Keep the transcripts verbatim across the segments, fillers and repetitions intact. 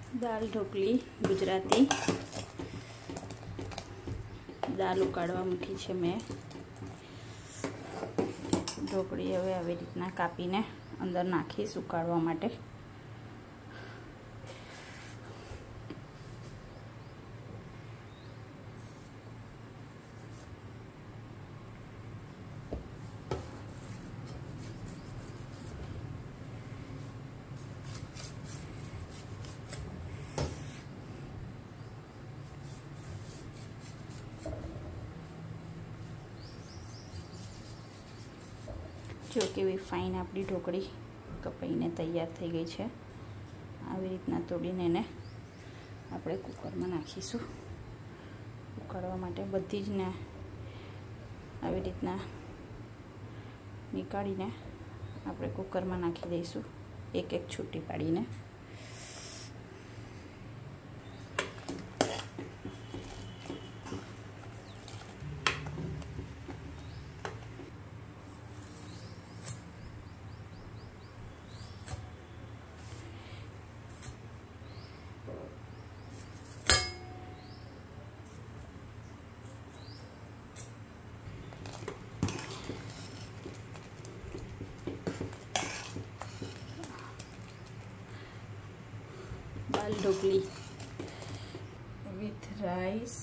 दाल ढोकली गुजराती दाल उकाळवा मूकी छे मैं। ढोकળી હવે આવી રીતના કાપીને અંદર નાખીશ ઉકાળવા માટે। जो केवी फाइन आपणी ढोकળી कपाईने तैयार थई गई है। આવી રીતના તોડીને એને આપણે કુકરમાં નાખીશું ઉકાળવા માટે। બધી જ ને આવી રીતના નીકાળીને આપણે કુકરમાં નાખી દઈશું એક એક છૂટી પાડીને। दाल ढोकली विथ राइस,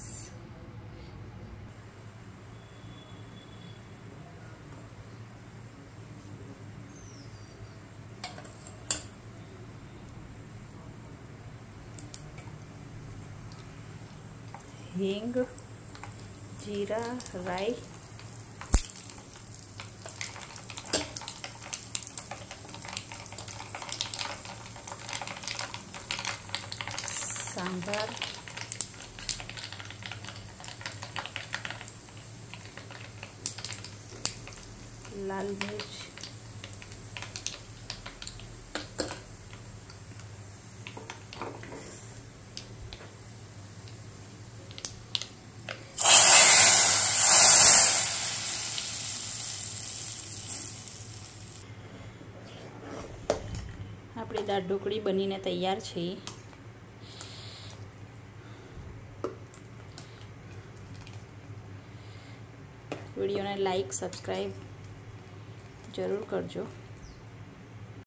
हींग, जीरा, राई, सांभर, लाल मिर्च, आपणी दाळ ढोकળી बनीने तैयार छे। वीडियो ने लाइक सब्सक्राइब जरूर करजो।